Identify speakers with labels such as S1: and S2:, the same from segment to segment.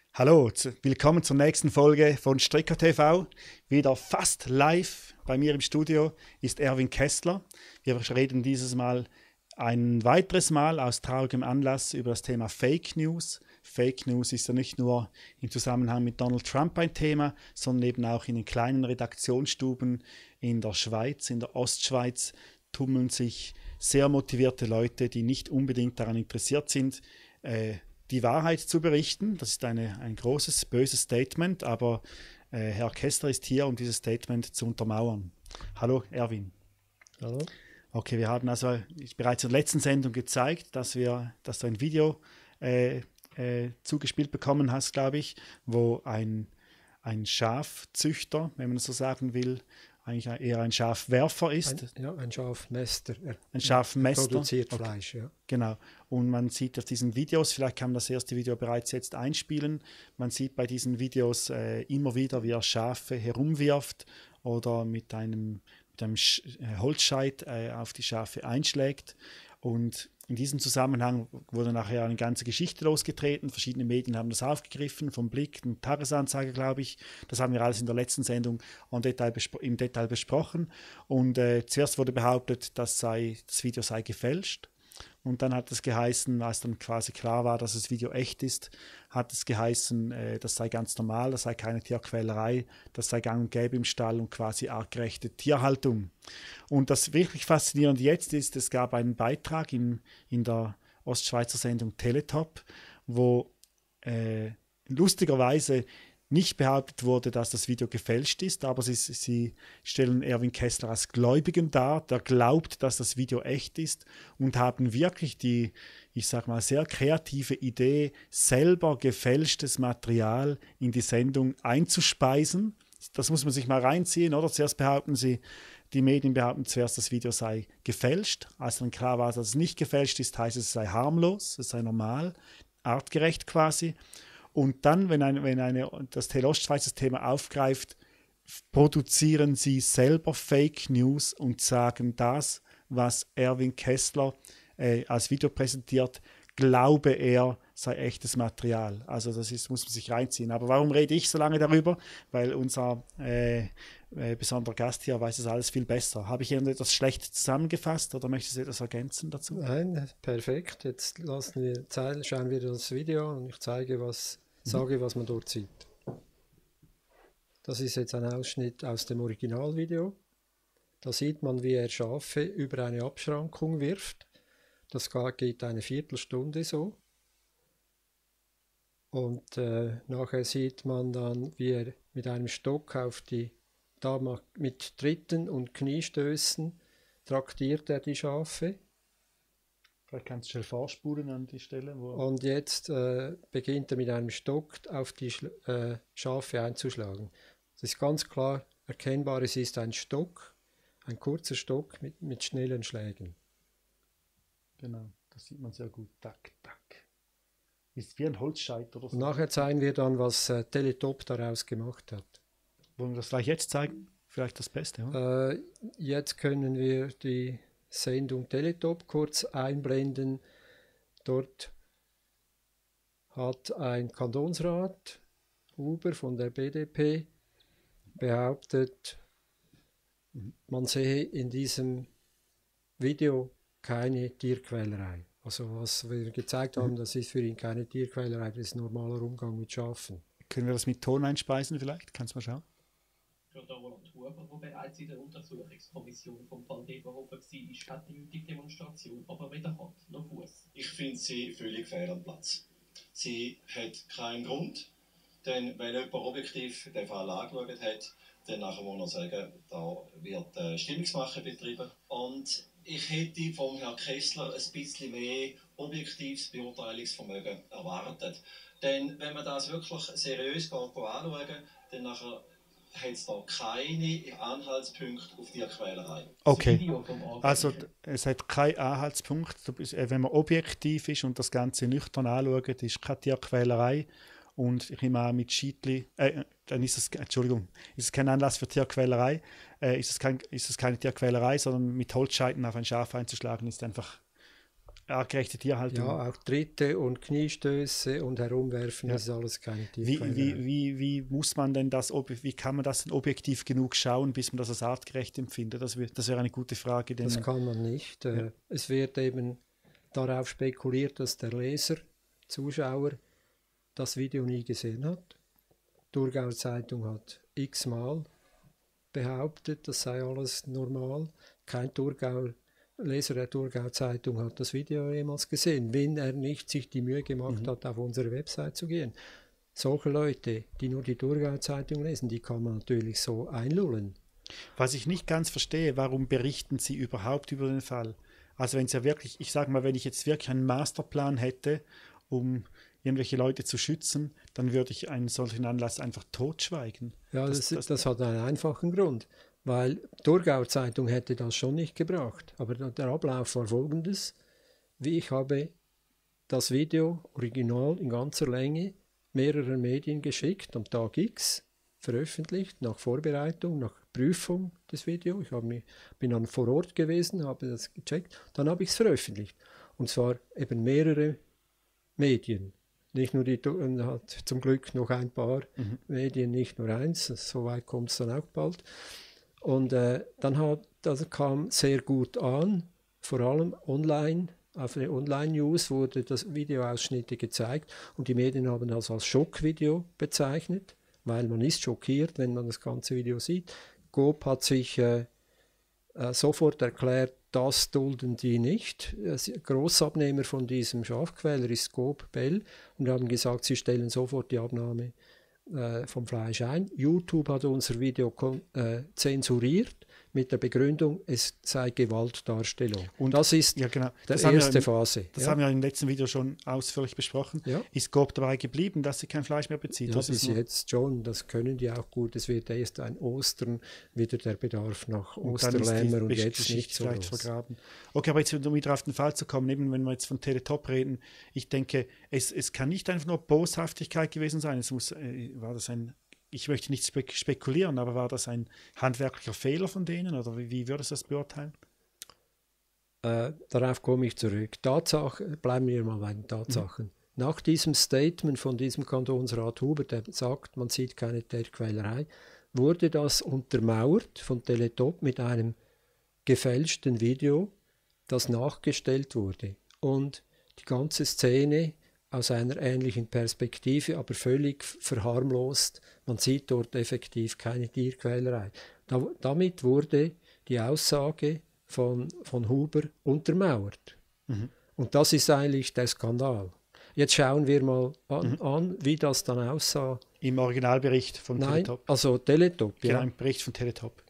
S1: Hallo, willkommen zur nächsten Folge von Stricker TV. Wieder fast live bei mir im Studio ist Erwin Kessler. Wir reden dieses Mal ein weiteres Mal aus traurigem Anlass über das Thema Fake News. Fake News ist ja nicht nur im Zusammenhang mit Donald Trump ein Thema, sondern eben auch in den kleinen Redaktionsstuben in der Schweiz, in der Ostschweiz tummeln sich sehr motivierte Leute, die nicht unbedingt daran interessiert sind, die Wahrheit zu berichten. Das ist ein großes, böses Statement, aber Herr Kessler ist hier, um dieses Statement zu untermauern. Hallo, Erwin.
S2: Hallo.
S1: Okay, wir haben also bereits in der letzten Sendung gezeigt, dass du ein Video zugespielt bekommen hast, glaube ich, wo ein Schafzüchter, wenn man das so sagen will, eigentlich eher ein Schafwerfer ist.
S2: Ein Schafmäster.
S1: Ein Schafmäster.
S2: Produziert Fleisch, ja.
S1: Genau. Und man sieht auf diesen Videos, vielleicht kann man das erste Video bereits jetzt einspielen, man sieht bei diesen Videos immer wieder, wie er Schafe herumwirft oder mit einem Holzscheit auf die Schafe einschlägt. Und in diesem Zusammenhang wurde nachher eine ganze Geschichte losgetreten. Verschiedene Medien haben das aufgegriffen, vom Blick, eine Tagesanzeiger, glaube ich. Das haben wir alles in der letzten Sendung im Detail besprochen. Und zuerst wurde behauptet, das Video sei gefälscht. Und dann hat es geheißen, als dann quasi klar war, dass das Video echt ist, hat es geheißen, das sei ganz normal, das sei keine Tierquälerei, das sei gang und gäbe im Stall und quasi artgerechte Tierhaltung. Und das wirklich Faszinierende jetzt ist, es gab einen Beitrag in der Ostschweizer Sendung Teletop, wo lustigerweise nicht behauptet wurde, dass das Video gefälscht ist, aber sie stellen Erwin Kessler als Gläubigen dar, der glaubt, dass das Video echt ist und haben wirklich die, ich sag mal, sehr kreative Idee, selber gefälschtes Material in die Sendung einzuspeisen. Das muss man sich mal reinziehen, oder? Die Medien behaupten zuerst, das Video sei gefälscht. Als dann klar war, dass es nicht gefälscht ist, heißt es sei harmlos, es sei normal, artgerecht quasi. Und dann, wenn das Tele-Ostschweiz das Thema aufgreift, produzieren sie selber Fake News und sagen, das, was Erwin Kessler als Video präsentiert, glaube er, sei echtes Material. Also muss man sich reinziehen. Aber warum rede ich so lange darüber? Weil unser besonderer Gast hier weiß es alles viel besser. Habe ich etwas schlecht zusammengefasst oder möchtest du etwas ergänzen dazu?
S2: Nein, perfekt. Jetzt schauen wir das Video und ich sage, was man dort sieht. Das ist jetzt ein Ausschnitt aus dem Originalvideo. Da sieht man, wie er Schafe über eine Abschrankung wirft. Das geht eine Viertelstunde so. Und nachher sieht man dann, wie er mit einem Stock mit Tritten und Kniestößen traktiert er die Schafe.
S1: Vielleicht kannst du schnell vorspulen an die Stelle.
S2: Und jetzt beginnt er mit einem Stock auf die Schafe einzuschlagen. Es ist ganz klar erkennbar, es ist ein Stock, ein kurzer Stock mit schnellen Schlägen.
S1: Genau, das sieht man sehr gut. Tack, tack. Ist wie ein Holzscheit oder so.
S2: Und nachher zeigen wir dann, was Teletop daraus gemacht hat.
S1: Wollen wir das gleich jetzt zeigen? Vielleicht das Beste, oder?
S2: Jetzt können wir die Sendung Teletop kurz einblenden. Dort hat ein Kantonsrat, Huber von der BDP, behauptet, man sehe in diesem Video keine Tierquälerei. Also was wir gezeigt haben, das ist für ihn keine Tierquälerei, das ist normaler Umgang mit Schafen.
S1: Können wir das mit Ton einspeisen vielleicht? Kannst du mal schauen?
S3: Für den Roland Huber, der bereits in der Untersuchungskommission vom Fall Deberhofer war, hat die Demonstration aber weder Hand noch Fuß.
S4: Ich finde sie völlig fehl am Platz. Sie hat keinen Grund, denn wenn jemand objektiv den Fall angeschaut hat, dann nachher muss er sagen, da wird Stimmungsmache betrieben. Und ich hätte vom Herrn Kessler ein bisschen mehr objektives Beurteilungsvermögen erwartet. Denn wenn man das wirklich seriös anschauen, dann nachher hat es da keine Anhaltspunkte auf die Quälerei.
S1: Okay, also es hat keinen Anhaltspunkt. Wenn man objektiv ist und das Ganze nüchtern anschaut, ist keine Tierquälerei. Und ich nehme an, mit Scheitli, dann ist es kein Anlass für Tierquälerei. Ist es keine Tierquälerei, sondern mit Holzscheiten auf ein Schaf einzuschlagen, ist einfach artgerechte Tierhaltung.
S2: Ja, auch Tritte und Kniestöße und Herumwerfen, das ist alles keine Tierquälerei.
S1: Wie muss man denn wie kann man das denn objektiv genug schauen, bis man das als artgerecht empfindet? Das wäre eine gute Frage.
S2: Das kann man nicht. Es wird eben darauf spekuliert, dass der Leser, Zuschauer, das Video nie gesehen hat. Thurgauer Zeitung hat x-mal behauptet, das sei alles normal. Kein Leser der Thurgauer Zeitung hat das Video jemals gesehen, wenn er nicht sich die Mühe gemacht hat, auf unsere Website zu gehen. Solche Leute, die nur die Thurgauer Zeitung lesen, die kann man natürlich so einlullen.
S1: Was ich nicht ganz verstehe, warum berichten Sie überhaupt über den Fall? Also wenn es ja wirklich, ich sage mal, wenn ich jetzt wirklich einen Masterplan hätte, um irgendwelche Leute zu schützen, dann würde ich einen solchen Anlass einfach totschweigen.
S2: Ja, das hat einen einfachen Grund, weil die Thurgauer Zeitung hätte das schon nicht gebracht. Aber der Ablauf war folgendes: Ich habe das Video original in ganzer Länge mehreren Medien geschickt, am Tag X veröffentlicht, nach Vorbereitung, nach Prüfung des Videos. Bin dann vor Ort gewesen, habe das gecheckt, dann habe ich es veröffentlicht. Und zwar eben mehrere Medien. Nicht nur hat zum Glück noch ein paar Medien, nicht nur eins, so weit kommt es dann auch bald. Und das kam sehr gut an, vor allem online. Auf der Online-News wurde das Videoausschnitte gezeigt und die Medien haben das als Schockvideo bezeichnet, weil man ist schockiert, wenn man das ganze Video sieht. Coop hat sich sofort erklärt, das dulden die nicht. Großabnehmer von diesem Schafquäler ist Coop Bell und haben gesagt, sie stellen sofort die Abnahme vom Fleisch ein. YouTube hat unser Video zensuriert mit der Begründung, es sei Gewaltdarstellung. Und das ist die erste Phase.
S1: Das haben wir im letzten Video schon ausführlich besprochen. Ja. Ist Coop dabei geblieben, dass sie kein Fleisch mehr bezieht?
S2: Ja, bis jetzt schon. Das können die auch gut. Es wird erst ein Ostern wieder der Bedarf nach Osterlämmer und jetzt nicht so groß.
S1: Vergraben. Okay, aber jetzt um wieder auf den Fall zu kommen, eben wenn wir jetzt von Teletop reden, ich denke, es kann nicht einfach nur Boshaftigkeit gewesen sein. Es muss, war das ich möchte nicht spekulieren, aber war das ein handwerklicher Fehler von denen oder wie würdest du das beurteilen?
S2: Darauf komme ich zurück. Bleiben wir mal bei den Tatsachen. Nach diesem Statement von diesem Kantonsrat Huber, der sagt, man sieht keine Tierquälerei, wurde das untermauert von Teletop mit einem gefälschten Video, das nachgestellt wurde. Und die ganze Szene aus einer ähnlichen Perspektive, aber völlig verharmlost. Man sieht dort effektiv keine Tierquälerei. Damit wurde die Aussage von Huber untermauert. Und das ist eigentlich der Skandal. Jetzt schauen wir mal an, wie das dann aussah.
S1: Im Originalbericht von Teletop.
S2: Also Teletop,
S1: ja. Genau, im Bericht von Teletop.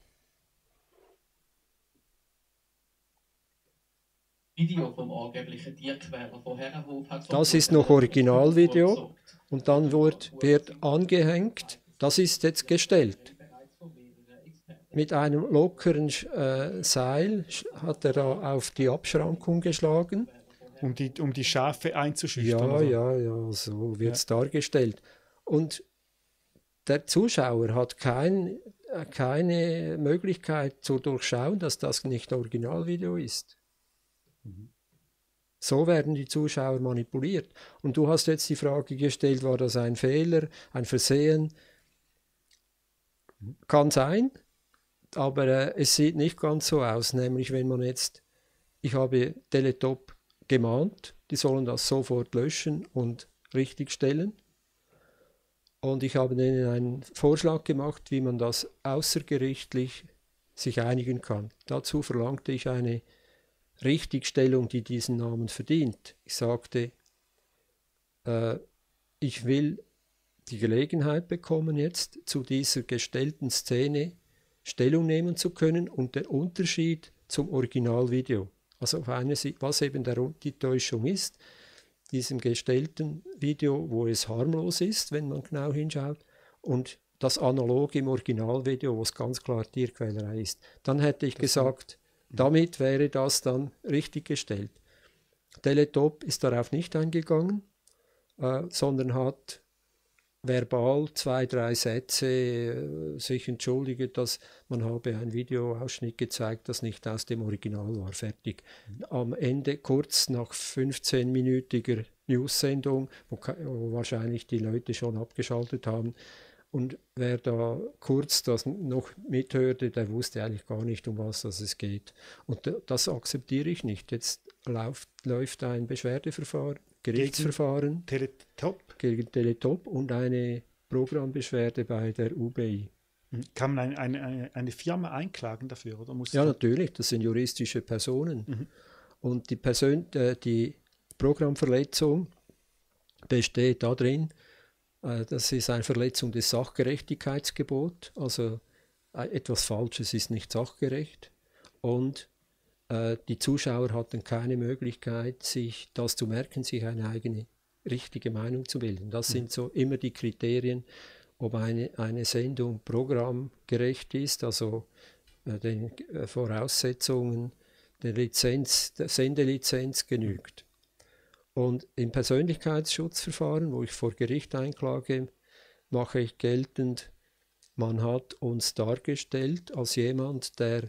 S3: Video vom angeblichen Tierquäler von Herrenhof hat...
S2: Das ist noch Originalvideo und dann wird angehängt, das ist jetzt gestellt. Mit einem lockeren Seil hat er da auf die Abschrankung geschlagen.
S1: Um die Schafe einzuschüchtern?
S2: Ja, so wird es dargestellt. Und der Zuschauer hat keine Möglichkeit zu durchschauen, dass das nicht Originalvideo ist. So werden die Zuschauer manipuliert. Und du hast jetzt die Frage gestellt, war das ein Fehler, ein Versehen? Kann sein, aber es sieht nicht ganz so aus. Nämlich wenn man jetzt, ich habe Teletop gemahnt, die sollen das sofort löschen und richtigstellen. Und ich habe ihnen einen Vorschlag gemacht, wie man das außergerichtlich sich einigen kann. Dazu verlangte ich eine Richtigstellung, die diesen Namen verdient. Ich sagte, ich will die Gelegenheit bekommen, jetzt zu dieser gestellten Szene Stellung nehmen zu können und den Unterschied zum Originalvideo. Also auf einer Seite, was eben die Täuschung ist, diesem gestellten Video, wo es harmlos ist, wenn man genau hinschaut, und das Analog im Originalvideo, wo es ganz klar Tierquälerei ist. Dann hätte ich gesagt, damit wäre das dann richtig gestellt. Teletop ist darauf nicht eingegangen, sondern hat verbal 2, 3 Sätze sich entschuldigt, dass man habe einen Videoausschnitt gezeigt, das nicht aus dem Original war, fertig. Am Ende, kurz nach 15-minütiger News-Sendung, wo wahrscheinlich die Leute schon abgeschaltet haben, und wer da kurz das noch mithörte, der wusste eigentlich gar nicht, um was es geht. Und das akzeptiere ich nicht. Jetzt läuft ein Beschwerdeverfahren, Gerichtsverfahren gegen Teletop und eine Programmbeschwerde bei der UBI.
S1: Kann man eine Firma einklagen dafür? Oder muss
S2: ja, natürlich, das sind juristische Personen. Und die Programmverletzung besteht darin, das ist eine Verletzung des Sachgerechtigkeitsgebots, also etwas Falsches ist nicht sachgerecht, und die Zuschauer hatten keine Möglichkeit, sich das zu merken, sich eine eigene richtige Meinung zu bilden. Das sind so immer die Kriterien, ob eine Sendung programmgerecht ist, also den Voraussetzungen der Sendelizenz genügt. Und im Persönlichkeitsschutzverfahren, wo ich vor Gericht einklage, mache ich geltend, man hat uns dargestellt als jemand, der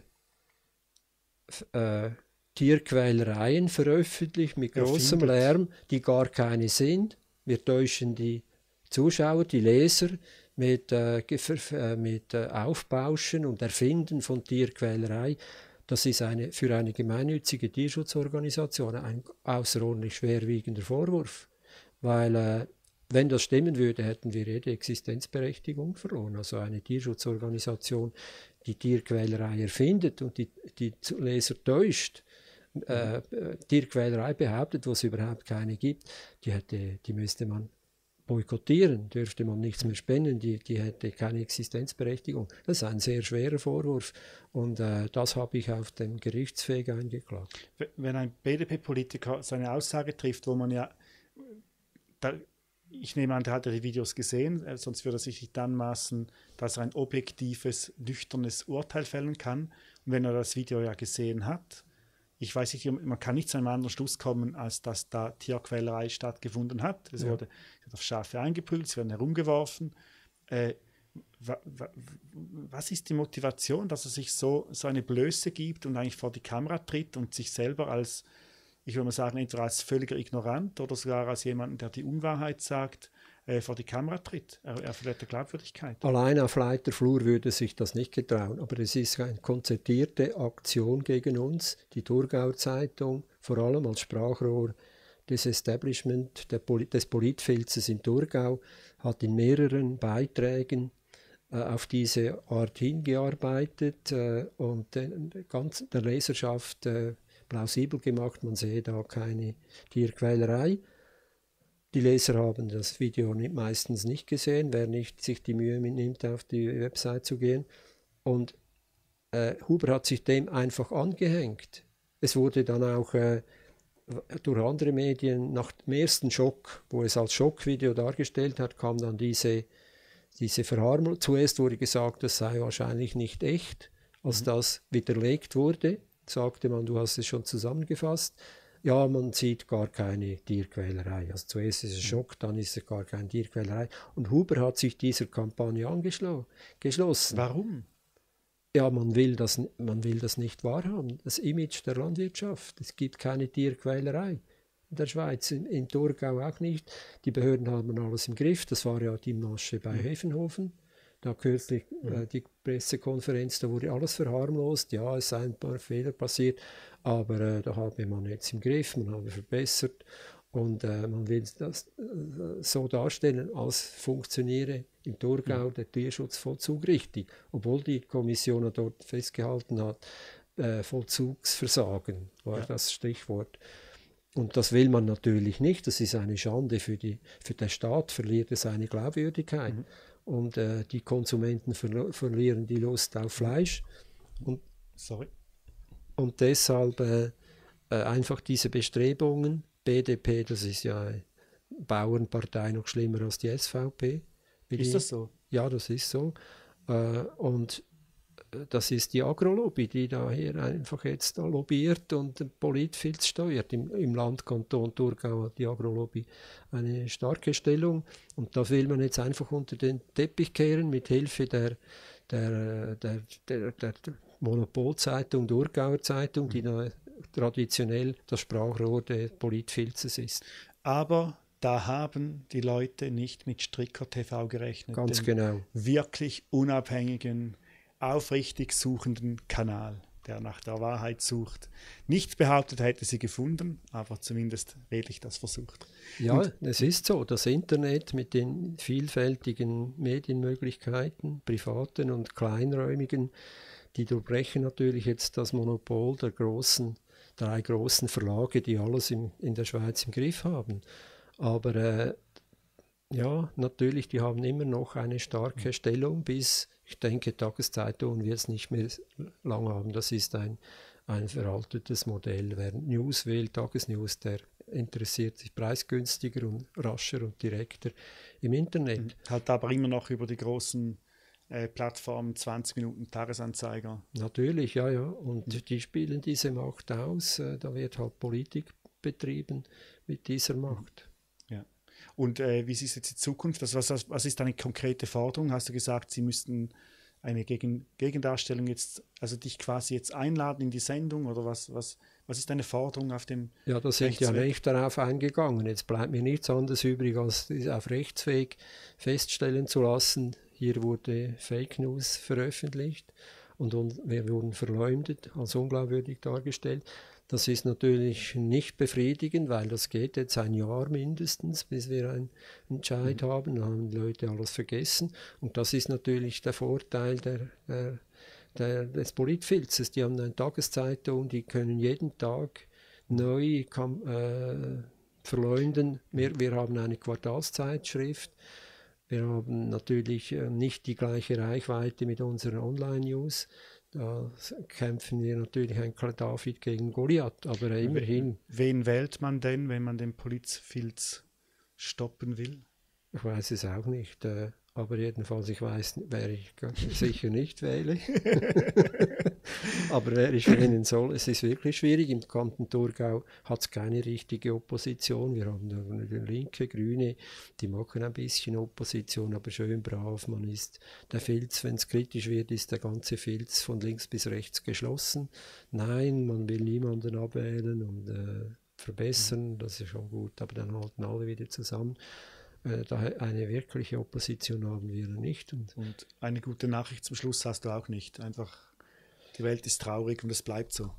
S2: Tierquälereien veröffentlicht mit großem Lärm, die gar keine sind. Wir täuschen die Zuschauer, die Leser mit Aufbauschen und Erfinden von Tierquälerei. Das ist für eine gemeinnützige Tierschutzorganisation ein außerordentlich schwerwiegender Vorwurf, weil wenn das stimmen würde, hätten wir jede Existenzberechtigung verloren. Also eine Tierschutzorganisation, die Tierquälerei erfindet und die Leser täuscht, Tierquälerei behauptet, wo es überhaupt keine gibt, die müsste man boykottieren, dürfte man nichts mehr spenden, die hätte keine Existenzberechtigung. Das ist ein sehr schwerer Vorwurf und das habe ich auf den Gerichtsweg eingeklagt.
S1: Wenn ein BDP-Politiker seine Aussage trifft, wo man ich nehme an, der hat ja die Videos gesehen, sonst würde er sich nicht anmaßen, dass er ein objektives, nüchternes Urteil fällen kann. Und wenn er das Video ja gesehen hat, ich weiß nicht, man kann nicht zu einem anderen Schluss kommen, als dass da Tierquälerei stattgefunden hat. Es wird auf Schafe eingeprügelt, sie werden herumgeworfen. Was ist die Motivation, dass er sich so eine Blöße gibt und eigentlich vor die Kamera tritt und sich selber als, ich würde mal sagen, entweder als völliger Ignorant oder sogar als jemanden, der die Unwahrheit sagt, vor die Kamera tritt? Er verliert die Glaubwürdigkeit.
S2: Allein auf Leiter Flur würde sich das nicht getrauen, aber es ist eine konzertierte Aktion gegen uns. Die Thurgauer Zeitung, vor allem als Sprachrohr des Establishment, des Politfilzes in Thurgau, hat in mehreren Beiträgen auf diese Art hingearbeitet und der Leserschaft plausibel gemacht, man sehe da keine Tierquälerei. Die Leser haben das Video meistens nicht gesehen, wer nicht sich die Mühe nimmt, auf die Website zu gehen. Und Huber hat sich dem einfach angehängt. Es wurde dann auch durch andere Medien nach dem ersten Schock, wo es als Schockvideo dargestellt hat, kam dann diese Verharmlung. Zuerst wurde gesagt, das sei wahrscheinlich nicht echt. Als das widerlegt wurde, sagte man, du hast es schon zusammengefasst. Ja, man sieht gar keine Tierquälerei. Also zuerst ist es Schock, dann ist es gar keine Tierquälerei. Und Huber hat sich dieser Kampagne geschlossen.
S1: Warum?
S2: Ja, man will das nicht wahrhaben. Das Image der Landwirtschaft. Es gibt keine Tierquälerei. In der Schweiz, in Thurgau auch nicht. Die Behörden haben alles im Griff. Das war ja die Masche bei Hefenhofen. Da kürzlich die Pressekonferenz, da wurde alles verharmlost. Ja, es seien ein paar Fehler passiert, aber da habe man jetzt im Griff, man habe verbessert und man will das so darstellen, als funktioniere im Thurgau der Tierschutzvollzug richtig, obwohl die Kommission dort festgehalten hat, Vollzugsversagen war das Stichwort. Und das will man natürlich nicht, das ist eine Schande für den Staat, verliert er seine Glaubwürdigkeit. Und die Konsumenten verlieren die Lust auf Fleisch. Und deshalb einfach diese Bestrebungen, BDP, das ist ja eine Bauernpartei, noch schlimmer als die SVP.
S1: Ist das so?
S2: Ja, das ist so. Und das ist die Agrolobby, die da hier einfach jetzt da lobbyiert und den Politfilz steuert. Im Landkanton Thurgau hat die Agrolobby eine starke Stellung und das will man jetzt einfach unter den Teppich kehren mit Hilfe der Monopolzeitung, Thurgauer Zeitung, die da traditionell das Sprachrohr des Politfilzes ist.
S1: Aber da haben die Leute nicht mit Stricker TV gerechnet.
S2: Ganz genau.
S1: Wirklich unabhängigen, aufrichtig suchenden Kanal, der nach der Wahrheit sucht. Nicht behauptet, hätte sie gefunden, aber zumindest redlich das versucht.
S2: Ja, es ist so, das Internet mit den vielfältigen Medienmöglichkeiten, privaten und kleinräumigen, die durchbrechen natürlich jetzt das Monopol der drei großen Verlage, die alles in der Schweiz im Griff haben. Aber ja, natürlich, die haben immer noch eine starke Stellung, bis, ich denke, Tageszeitungen wird es nicht mehr lang haben. Das ist ein veraltetes Modell. Wer News will, Tagesnews, der interessiert sich preisgünstiger und rascher und direkter im Internet.
S1: Halt aber immer noch über die großen Plattformen 20 Minuten Tagesanzeiger.
S2: Natürlich, ja. Und die spielen diese Macht aus. Da wird halt Politik betrieben mit dieser Macht.
S1: Ja. Und wie ist jetzt die Zukunft? Was ist eine konkrete Forderung? Hast du gesagt, Sie müssten eine Gegendarstellung jetzt, also dich quasi jetzt einladen in die Sendung oder was ist deine Forderung auf dem
S2: Ja, da sind ja nicht darauf eingegangen. Jetzt bleibt mir nichts anderes übrig, als auf Rechtsweg feststellen zu lassen, hier wurde Fake News veröffentlicht und wir wurden verleumdet, als unglaubwürdig dargestellt. Das ist natürlich nicht befriedigend, weil das geht jetzt ein Jahr mindestens, bis wir einen Entscheid haben. Dann haben die Leute alles vergessen. Und das ist natürlich der Vorteil des Politfilzes. Die haben eine Tageszeitung, die können jeden Tag neu verleumden. Wir haben eine Quartalszeitschrift. Wir haben natürlich nicht die gleiche Reichweite mit unseren Online-News. Da kämpfen wir natürlich ein David gegen Goliath, aber immerhin.
S1: Wen wählt man denn, wenn man den Politfilz stoppen will?
S2: Ich weiß es auch nicht, aber jedenfalls, ich weiß, wer ich sicher nicht wähle. Aber wer ich wählen soll, es ist wirklich schwierig. Im Kanton Thurgau hat es keine richtige Opposition. Wir haben Linke, Grüne, die machen ein bisschen Opposition, aber schön brav. Man ist der Filz, wenn es kritisch wird, ist der ganze Filz von links bis rechts geschlossen. Nein, man will niemanden abwählen und verbessern, das ist schon gut, aber dann halten alle wieder zusammen. Eine wirkliche Opposition haben wir nicht. Und
S1: eine gute Nachricht zum Schluss hast du auch nicht. Einfach, die Welt ist traurig und es bleibt so.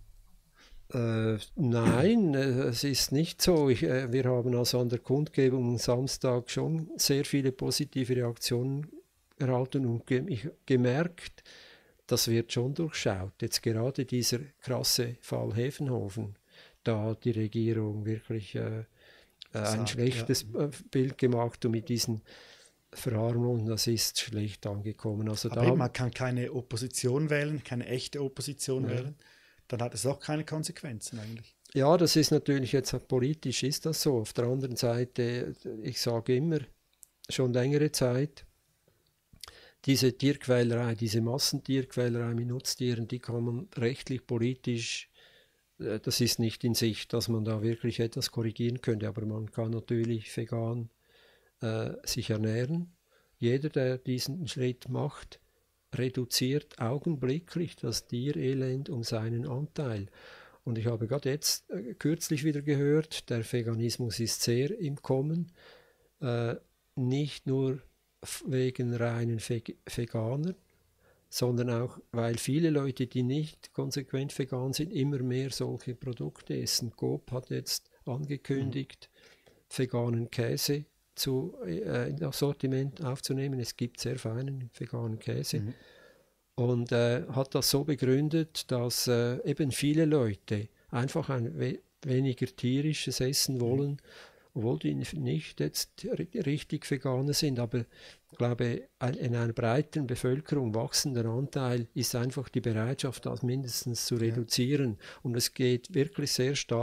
S2: Nein, es ist nicht so. Wir haben also an der Kundgebung am Samstag schon sehr viele positive Reaktionen erhalten und gemerkt, das wird schon durchschaut. Jetzt gerade dieser krasse Fall Hefenhofen, da die Regierung wirklich ein schlechtes Bild gemacht und mit diesen Verharmlungen, das ist schlecht angekommen. Also
S1: aber man kann keine Opposition wählen, keine echte Opposition wählen, dann hat es auch keine Konsequenzen eigentlich.
S2: Ja, das ist natürlich jetzt politisch ist das so. Auf der anderen Seite, ich sage immer, schon längere Zeit, diese Tierquälerei, diese Massentierquälerei mit Nutztieren, die kann man rechtlich, politisch, das ist nicht in Sicht, dass man da wirklich etwas korrigieren könnte, aber man kann natürlich vegan sich ernähren. Jeder, der diesen Schritt macht, reduziert augenblicklich das Tierelend um seinen Anteil. Und ich habe gerade jetzt kürzlich wieder gehört, der Veganismus ist sehr im Kommen, nicht nur wegen reinen Veganern, sondern auch, weil viele Leute, die nicht konsequent vegan sind, immer mehr solche Produkte essen. Coop hat jetzt angekündigt, veganen Käse in das Sortiment aufzunehmen. Es gibt sehr feinen veganen Käse. Und hat das so begründet, dass eben viele Leute einfach ein weniger tierisches Essen wollen, obwohl die nicht jetzt richtig Veganer sind, aber ich glaube, in einer breiten Bevölkerung wachsender Anteil ist einfach die Bereitschaft, das mindestens zu reduzieren. Und es geht wirklich sehr stark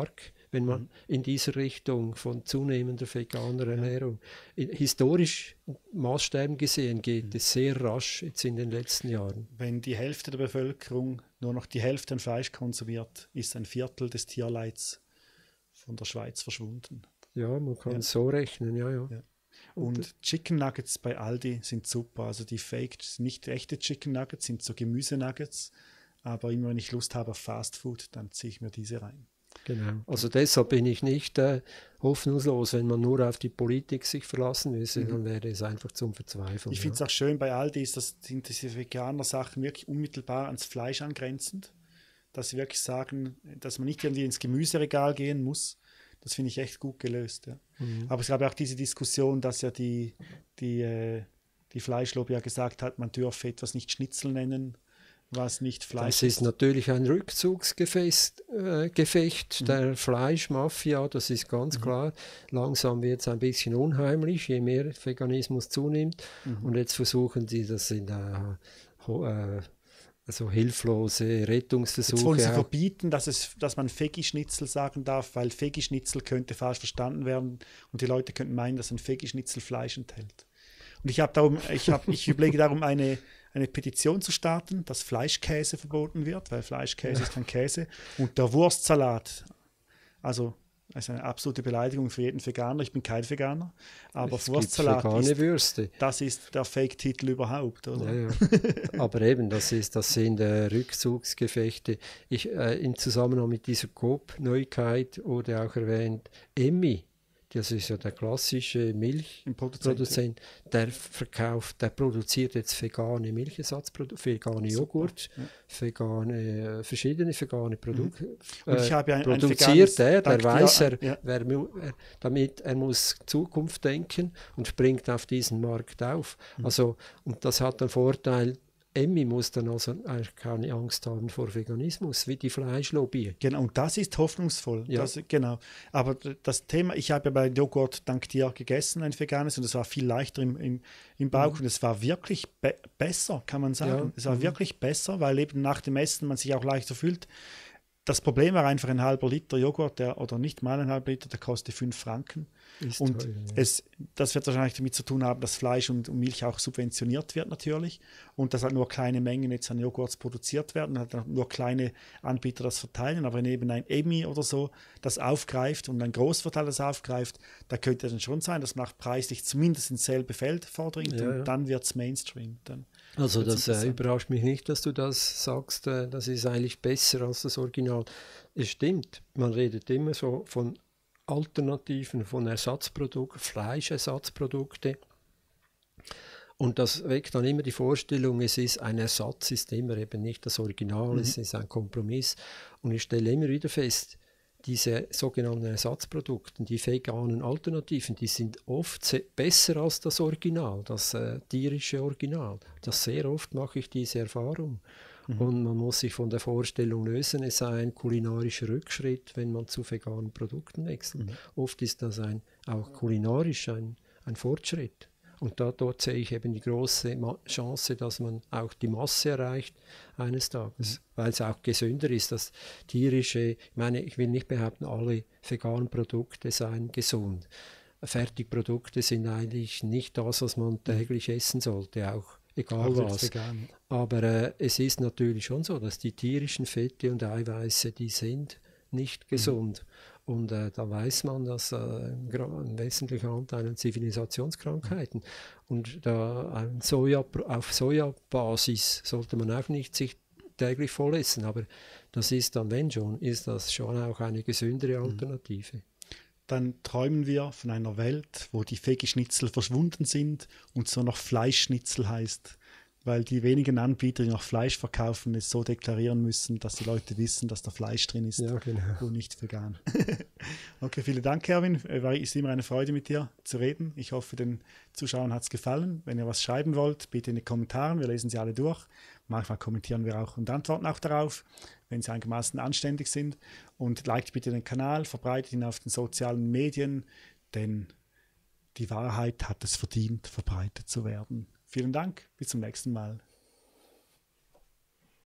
S2: wenn man in dieser Richtung von zunehmender veganer Ernährung, historisch Maßstäben gesehen, geht es sehr rasch jetzt in den letzten Jahren.
S1: Wenn die Hälfte der Bevölkerung nur noch die Hälfte an Fleisch konsumiert, ist ein Viertel des Tierleids von der Schweiz verschwunden.
S2: Ja, man kann es so rechnen, ja.
S1: Und Chicken Nuggets bei Aldi sind super. Also die Faked, nicht echte Chicken Nuggets, sind so Gemüse-Nuggets. Aber immer wenn ich Lust habe auf Fast Food, dann ziehe ich mir diese rein.
S2: Genau. Also deshalb bin ich nicht hoffnungslos. Wenn man nur auf die Politik sich verlassen müsse, dann wäre es einfach zum Verzweifeln.
S1: Ich finde es auch schön bei Aldi, sind diese Veganer-Sachen wirklich unmittelbar ans Fleisch angrenzend. Dass sie wirklich sagen, dass man nicht irgendwie ins Gemüseregal gehen muss. Das finde ich echt gut gelöst. Ja. Aber es gab ja auch diese Diskussion, dass ja die Fleischlobby ja gesagt hat, man dürfe etwas nicht Schnitzel nennen, was nicht Fleisch ist.
S2: Das ist natürlich ein Rückzugsgefecht der Fleischmafia, das ist ganz klar. Langsam wird es ein bisschen unheimlich, je mehr Veganismus zunimmt. Und jetzt versuchen sie das in also hilflose Rettungsversuche.
S1: Jetzt wollen sie verbieten, dass man Veggie-Schnitzel sagen darf, weil Veggie-Schnitzel könnte falsch verstanden werden und die Leute könnten meinen, dass ein Veggie-Schnitzel Fleisch enthält. Und ich überlege darum, eine Petition zu starten, dass Fleischkäse verboten wird, weil Fleischkäse ist kein Käse. Und der Wurstsalat, also das ist eine absolute Beleidigung für jeden Veganer. Ich bin kein Veganer, aber Wurstsalat das ist der Fake-Titel überhaupt, oder?
S2: Ja. Aber eben, das sind Rückzugsgefechte. Im Zusammenhang mit dieser Coop-Neuigkeit wurde auch erwähnt, Emmi, das ist ja der klassische Milchproduzent, der produziert jetzt vegane Milchersatzprodukte, vegane Joghurt, verschiedene vegane Produkte.
S1: Und ich habe ja
S2: produziert der weiß, er muss Zukunft denken und springt auf diesen Markt auf. Also, und das hat den Vorteil, Emmi muss dann also eigentlich keine Angst haben vor Veganismus, wie die Fleischlobby.
S1: Genau, und das ist hoffnungsvoll.
S2: Ja.
S1: Genau. Aber das Thema, ich habe ja bei Joghurt dank dir gegessen, ein veganes, und es war viel leichter im Bauch und es war wirklich besser, kann man sagen.
S2: Ja.
S1: Es war wirklich besser, weil eben nach dem Essen man sich auch leichter fühlt. Das Problem war einfach ein halber Liter Joghurt, oder nicht mal ein halber Liter, der kostet 5 Franken. Und
S2: toll, ja.
S1: das wird wahrscheinlich damit zu tun haben, dass Fleisch und Milch auch subventioniert wird natürlich und dass halt nur kleine Mengen jetzt an Joghurts produziert werden, halt nur kleine Anbieter das verteilen. Aber wenn eben ein Emmi oder so das aufgreift und ein Großverteiler das aufgreift, da könnte es dann schon sein, dass man auch preislich zumindest ins selbe Feld vordringt und dann wird es Mainstream.
S2: Also das überrascht mich nicht, dass du das sagst, das ist eigentlich besser als das Original. Es stimmt, man redet immer so von Alternativen, von Ersatzprodukten, Fleischersatzprodukte. Und das weckt dann immer die Vorstellung, es ist ein Ersatz, ist immer eben nicht das Original, es ist ein Kompromiss. Und ich stelle immer wieder fest, diese sogenannten Ersatzprodukte, die veganen Alternativen, die sind oft besser als das Original, das tierische Original. Das sehr oft mache ich diese Erfahrung. Und man muss sich von der Vorstellung lösen, es sei ein kulinarischer Rückschritt, wenn man zu veganen Produkten wechselt. Oft ist das auch kulinarisch ein Fortschritt. Und dort sehe ich eben die große Chance, dass man auch die Masse erreicht eines Tages, weil es auch gesünder ist. Das tierische, ich will nicht behaupten, alle veganen Produkte seien gesund. Fertigprodukte sind eigentlich nicht das, was man täglich essen sollte, auch egal was. Aber es ist natürlich schon so, dass die tierischen Fette und Eiweiße, die sind nicht gesund. Und da weiß man, dass ein wesentlicher Anteil an Zivilisationskrankheiten und auf Sojabasis sollte man auch nicht sich täglich voll essen, aber das ist dann, wenn schon, ist das schon auch eine gesündere Alternative.
S1: Dann träumen wir von einer Welt, wo die Veggie-Schnitzel verschwunden sind und so noch Fleischschnitzel heißt, weil die wenigen Anbieter, die noch Fleisch verkaufen, es so deklarieren müssen, dass die Leute wissen, dass da Fleisch drin ist und nicht vegan. Okay, vielen Dank, Erwin. Es ist immer eine Freude, mit dir zu reden. Ich hoffe, den Zuschauern hat es gefallen. Wenn ihr was schreiben wollt, bitte in den Kommentaren. Wir lesen sie alle durch. Manchmal kommentieren wir auch und antworten auch darauf, wenn sie einigermaßen anständig sind. Und liked bitte den Kanal, verbreitet ihn auf den sozialen Medien, denn die Wahrheit hat es verdient, verbreitet zu werden. Vielen Dank, bis zum nächsten Mal.